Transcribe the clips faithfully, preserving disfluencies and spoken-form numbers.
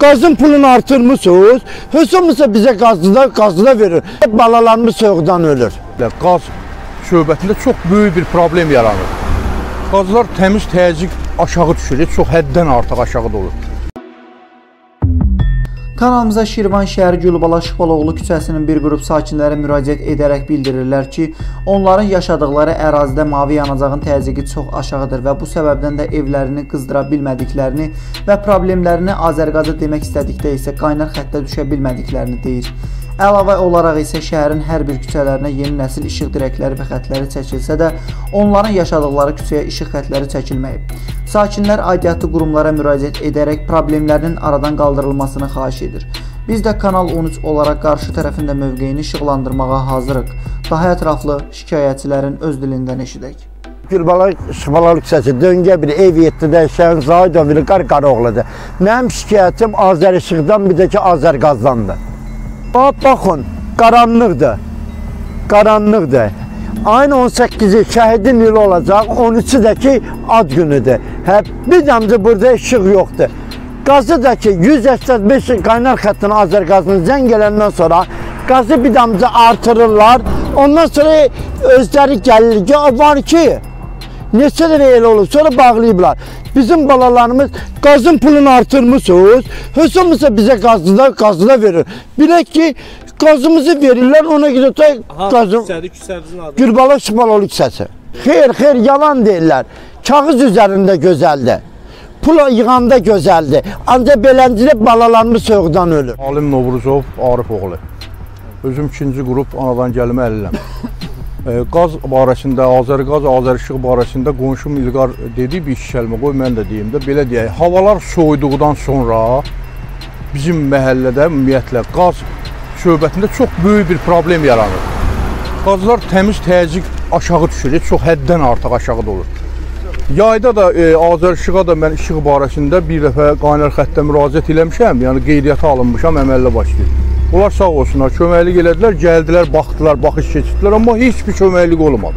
Gazın pulunu artırmışsınız. Heç olmasa bize gazı da, gazı da verir. Balalarımız soğukdan ölür. Qaz şöbətində çox böyük bir problem yaranır. Qazlar təmiz, təzyiq aşağı düşür, çox həddən artıq aşağıda olur. Kanalımıza Şirvan şəhəri Gülbala Şıxbaloğlu küçəsinin bir qrup sakinləri müraciət edərək bildirirlər ki, onların yaşadıkları ərazidə mavi yanacağın təzyiqi çox aşağıdır və bu səbəbdən də evlərini qızdıra bilmədiklərini və problemlərini Azərqazı demək istədikdə isə qaynar xəttə düşə bilmədiklərini deyir. Əlavə olaraq isə şəhərin hər bir küçələrinə yeni nəsil işıq dirəkləri və xətləri çəkilsə də, onların yaşadıkları küçəyə işıq xətləri çəkilməyib. Sakinlər aidiyyatlı qurumlara müraciət edərək problemlərinin aradan qaldırılmasını xahiş edir. Biz də Kanal on üç olaraq qarşı tərəfində mövqeyini işıqlandırmağa hazırıq. Daha ətraflı şikayətçilərin öz dilindən eşidək. Gülbala Şıxbaloğlu küçəsi döngə bir ev yetdidə şəhərin Zahidov Qar Qaraoğludur. Mənim şikayətim Azərişıqdan, bir də ki Azərqazdandır. Baxın, qaranlıqdır, qaranlıqdır. Ayın on səkkizi şəhidin ili olacaq, on üçü də ki ad günüdür. Hə, bir dəmcə burada işıq yoxdur. Qazı da ki yüz səksən beş qaynar xəttini Azərqazını zəng gələndən sonra qazı bir dəmcə artırırlar. Ondan sonra özləri gəlir ki, var ki, neçə də elə olur, sonra bağlayıblar. Bizim balalarımız gazın pulunu artırmışsınız. Heç olmasa bize gazı da, gazı da verir. Bilək ki gazımızı verirler, ona göre da gazım. Gülbala Şıxbaloğlu küçəsi. Xeyr, xeyr, yalan deyirlər. Kağız üzərində gözəldir. Pula yığanda gözəldir. Ancaq beləncədə balalarımız soğukdan ölür. Alim Novruzov Arif oğlu. Özüm ikinci qrup anadan gəlmə əliləm. Qaz barəsində, Azərqaz, Azərişıq barəsində qonşum İlqar dedi bir iş kəlmə, qoy mən də deyim də, belə deyək, havalar soyuduqdan sonra bizim məhəllədə ümumiyyətlə qaz şöbətində çox böyük bir problem yaranır. Qazlar təmiz, təzyiq aşağı düşür, çox həddən artıq aşağıda olur. Yayda da e, Azərişığa da mən işıq barəsində bir dəfə qaynar xəttə müraciət eləmişəm, yəni qeydiyyata alınmışam, əməllə başlayır. Onlar sağ olsunlar, köməklik elədilər, gəldilər, baxdılar, baxış keçirdilər, amma heç bir köməklik olmadı.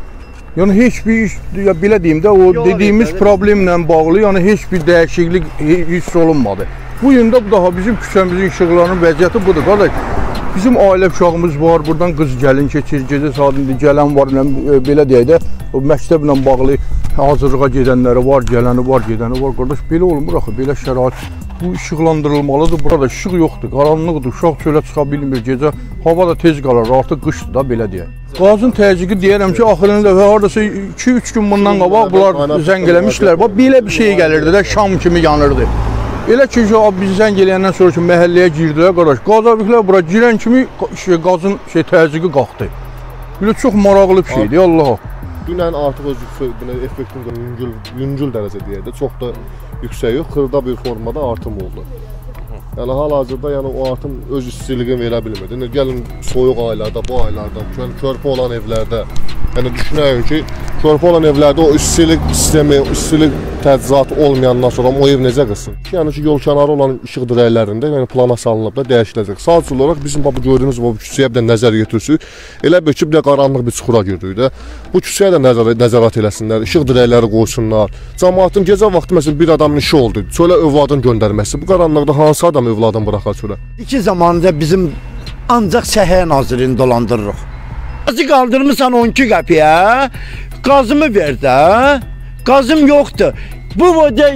Yəni heç bir iş, ya belə deyim də, o Yola dediyimiz verir, problemlə bağlı, yəni heç bir dəyişiklik hiss olunmadı. Bu gün də daha bizim küçəmizin işıqlarının vəziyyəti budur, qardaş. Bizim ailə uşağımız var, buradan qız gəlin keçir, gecə saatində gələn var, belə deyək də, o məktəblə bağlı hazırlığa gedənləri var, gələni var, gedəni var, qardaş, belə olmur axı, belə şərait. Bu işıqlandırılmalıdır, burada işıq yoxdur, qaranlıqdır, uşaq çölə çıxa bilmir, gecə hava da tez qalar, artıq qışdır da, belə deyək. Qazın təzyiqi deyərəm ki, axırını dəfə haradasa iki üç gün bundan qabaq bunlar zəng eləmişlər, belə bir şey gəlirdi də, şam kimi yanırdı. Elə ki, biz zəng eləyəndən sonra ki, məhəlləyə girdilər, qardaş, qazabiklər bura girən kimi qazın təzyiqi qalxdı. Belə çox maraqlı bir şeydir, Allaha. Dünən artıq öz effektin yüngül, yüngül dərəcə deyək də, çox da yüksək yox, xırda bir formada artım oldu. Yəni hal-hazırda yəni, o artım öz istiliğini verə bilmədi. Gəlin soyuq aylarda, bu aylarda, körpə olan evlərdə, yəni düşünəyin ki, körpə olan evlərdə o istilik sistemi, istilik təchizatı olmayandan sonra o ev necə qısın? Yəni ki, yol kənarı olan işıq dirəklərində yəni, plana salınıb da dəyişiləcək. Sadəcə olaraq bizim bu gördüyümüz bu küçəyə bir də nəzər yetirsək, elə bir ki, bir də qaranlıq bir çuxura girdik də. Bu küçəyə də nəzər, nəzarət eləsinlər, işıq dirəkləri qoysunlar. Cəmaatın gecə vaxtı məsələn bir adamın işi oldu, çölə övladın göndərməsi. Bu qaranlıqda hansı adam övladın buraxar çölə? İki zamanında bizim ancaq Səhiyyə Nazirliyini dolandırırıq. Qazı qaldırmışsan on iki qəpiyə, qazımı ver də, qazım yoxdur. Bu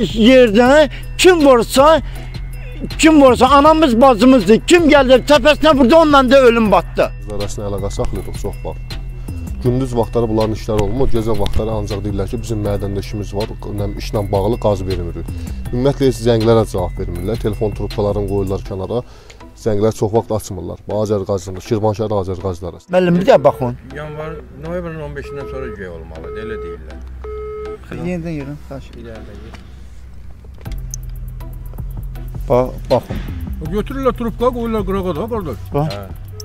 yerdə kim varsa, kim varsa anamız bacımızdır, kim gəldi təpəsinə burada onunla da ölüm batdı. Arasına əlaqə saxlayırıq çox var. Gündüz vaxtları bunların işləri olmur, gecə vaxtları ancaq deyirlər ki, bizim mədəndə işimiz var, işlə bağlı qaz vermirik. Ümumiyyətlə zənglərə cavab vermirlər, telefon trubkalarını qoyurlar kənara. Zənglər çox vaxt açmırlar. Azərqazında, Şirvan şəhəri Azərqazlar arasında. Müəllim, bir də baxın. Yanvar, noyabrın on beşindən sonra göy olmalıdır, elə deyirlər. Yenidən yerin, xaş. İlərdə yer. Bax, baxın. Götürürlər trubka, qoyurlar qırağa da, qardaş. Bax.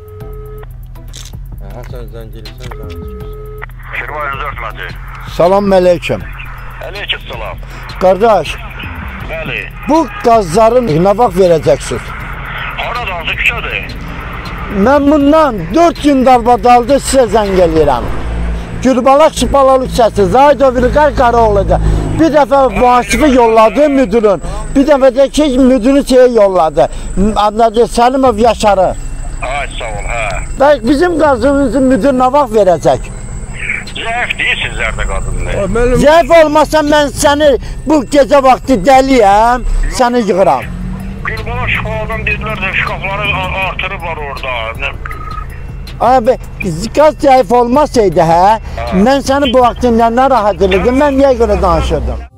Hasan zəng eləyirsən, zəng eləyirsən. Şirvan yüz dörd məci. Salam aleyküm. Aleyküm salam. Qardaş, bəli. Bu qazların nə vaxt verəcəksiniz? Haradansı küçədir? Mən bundan dörd gün darvadaldı sizə zəng eləyirəm. Gülbala Şıxbaloğlu küçəsi, Zahidov Qar Qaraoğlu'da. Bir dəfə vasifi yolladı müdürün. Bir dəfə də ki, müdürü şeyə yolladı. Anladı, Səlimov Yaşarı. Ay sağ ol, hə. Bəs bizim qazımızı müdür nə vaxt verəcək? Zəif deyilsizlər də qadınlar. Müəllim, Zəif olmasa mən səni bu gecə vaxtı dəliyəm, səni yığıram. Gülbala şkoladan dedilər də şkafları a- artırıblar orada. Nə- Abi, qaz zəif olmasaydı hə, mən səni bu vaxtında narahat edirdim, mən niyə görə danışırdım?